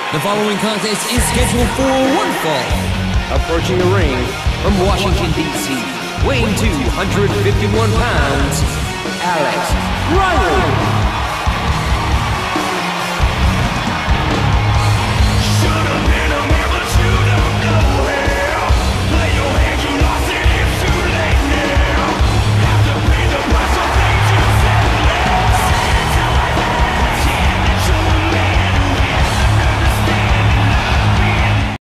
The following contest is scheduled for one fall. Approaching the ring From Washington, D.C., weighing 251 pounds, Alex Riley.